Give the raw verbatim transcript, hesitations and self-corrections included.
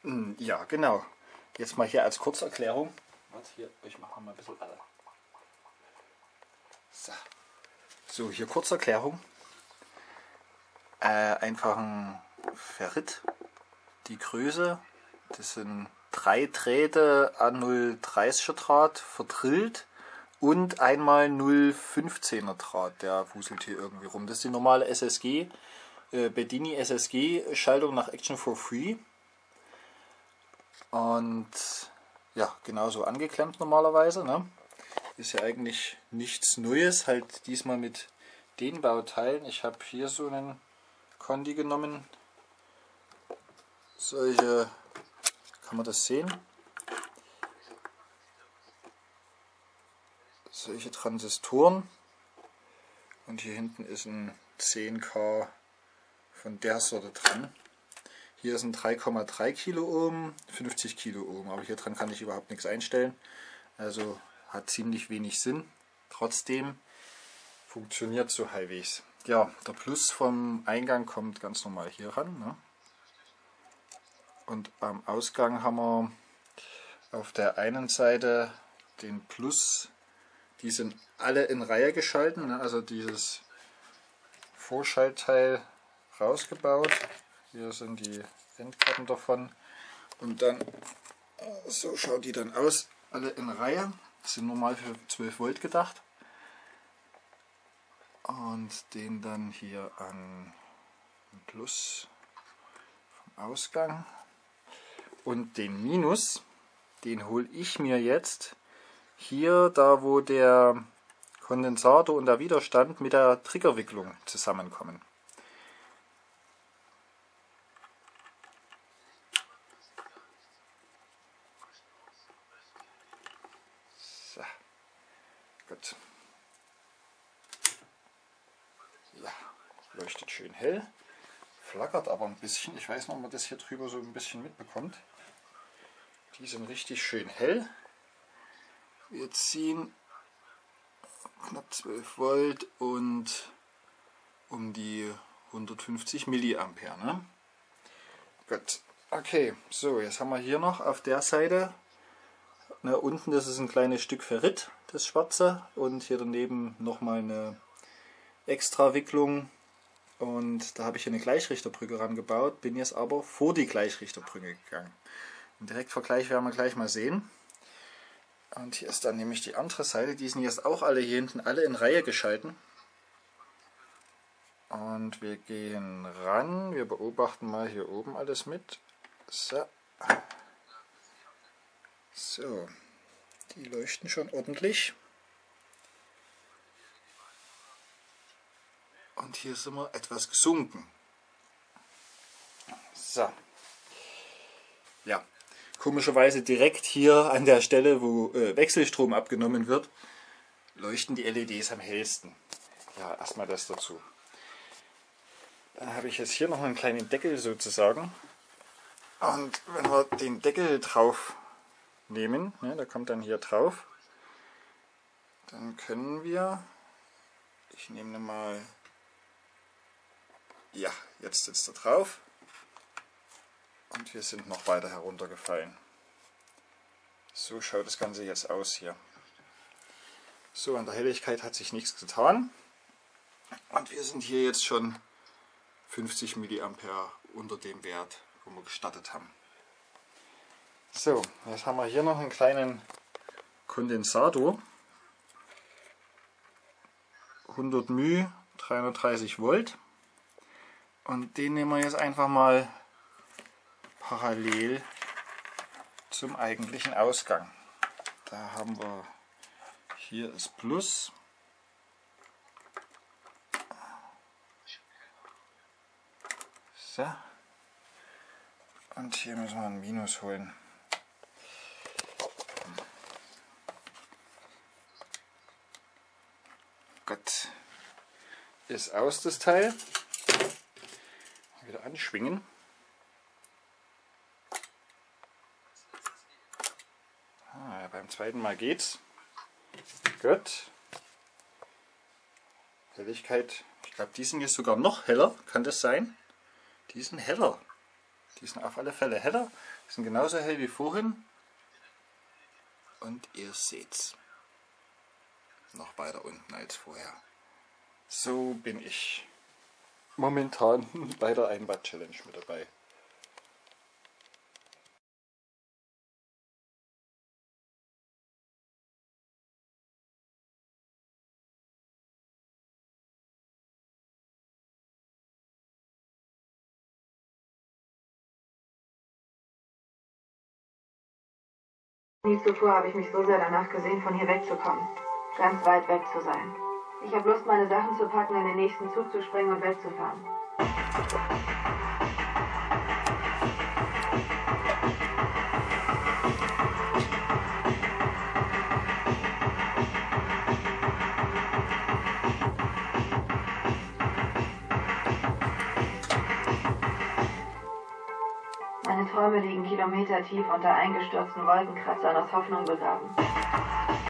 Ja, genau. Jetzt mal hier als Kurzerklärung. Warte, hier, ich mache mal ein bisschen alle. So. So, hier Kurzerklärung. Äh, einfach ein Ferrit. Die Größe, das sind drei Drähte an null Komma dreißiger Draht verdrillt und einmal null Komma fünfzehner Draht, der wuselt hier irgendwie rum. Das ist die normale S S G, äh, Bedini S S G Schaltung nach Action for Free. Und ja, genauso angeklemmt normalerweise. Ne? Ist ja eigentlich nichts Neues, halt diesmal mit den Bauteilen. Ich habe hier so einen Kondi genommen. Solche, kann man das sehen? Solche Transistoren. Und hier hinten ist ein zehn K von der Sorte dran. Hier ist ein drei Komma drei Kiloohm, fünfzig Kiloohm, aber hier dran kann ich überhaupt nichts einstellen. Also hat ziemlich wenig Sinn. Trotzdem funktioniert so halbwegs. Ja, der Plus vom Eingang kommt ganz normal hier ran. Ne? Und am Ausgang haben wir auf der einen Seite den Plus. Die sind alle in Reihe geschalten. Ne? Also dieses Vorschaltteil rausgebaut. Hier sind die Endkarten davon. Und dann, so schauen die dann aus. Alle in Reihe. Das sind normal für zwölf Volt gedacht. Und den dann hier an Plus vom Ausgang. Und den Minus, den hole ich mir jetzt hier, da wo der Kondensator und der Widerstand mit der Triggerwicklung zusammenkommen. So, gut. Ja, leuchtet schön hell, flackert aber ein bisschen. Ich weiß noch, ob man das hier drüber so ein bisschen mitbekommt. Die sind richtig schön hell. Wir ziehen knapp zwölf Volt und um die hundertfünfzig Milliampere. Ne? Gut, okay, so jetzt haben wir hier noch auf der Seite, ne, unten das ist ein kleines Stück Ferrit, das schwarze, und hier daneben nochmal eine extra Wicklung. Und da habe ich hier eine Gleichrichterbrücke rangebaut, bin jetzt aber vor die Gleichrichterbrücke gegangen. Den Direktvergleich werden wir gleich mal sehen. Und hier ist dann nämlich die andere Seite, die sind jetzt auch alle hier hinten alle in Reihe geschalten. Und wir gehen ran, wir beobachten mal hier oben alles mit. So, so. Die leuchten schon ordentlich. Und hier sind wir etwas gesunken. So. Ja. Komischerweise direkt hier an der Stelle, wo äh, Wechselstrom abgenommen wird, leuchten die L E Ds am hellsten. Ja, erstmal das dazu. Dann habe ich jetzt hier noch einen kleinen Deckel sozusagen. Und wenn wir den Deckel drauf nehmen, ne, der kommt dann hier drauf, dann können wir, ich nehme mal, ja, jetzt sitzt er drauf. Und wir sind noch weiter heruntergefallen. So schaut das Ganze jetzt aus hier. So, an der Helligkeit hat sich nichts getan. Und wir sind hier jetzt schon fünfzig Milliampere unter dem Wert, wo wir gestartet haben. So, jetzt haben wir hier noch einen kleinen Kondensator. hundert μ, dreihundertdreißig Volt. Und den nehmen wir jetzt einfach mal parallel zum eigentlichen Ausgang. Da haben wir, hier ist Plus. So. Und hier müssen wir ein Minus holen. Gut. Ist aus das Teil. Wieder anschwingen. Ah, beim zweiten Mal geht's. Gut. Helligkeit. Ich glaube, die sind jetzt sogar noch heller. Kann das sein? Die sind heller. Die sind auf alle Fälle heller, die sind genauso hell wie vorhin. Und ihr seht's. Noch weiter unten als vorher. So bin ich momentan bei der ein Watt Challenge mit dabei. Nie zuvor habe ich mich so sehr danach gesehen, von hier wegzukommen. Ganz weit weg zu sein. Ich habe Lust, meine Sachen zu packen, in den nächsten Zug zu springen und wegzufahren. Meine Träume liegen kilometertief unter eingestürzten Wolkenkratzern aus Hoffnung begraben.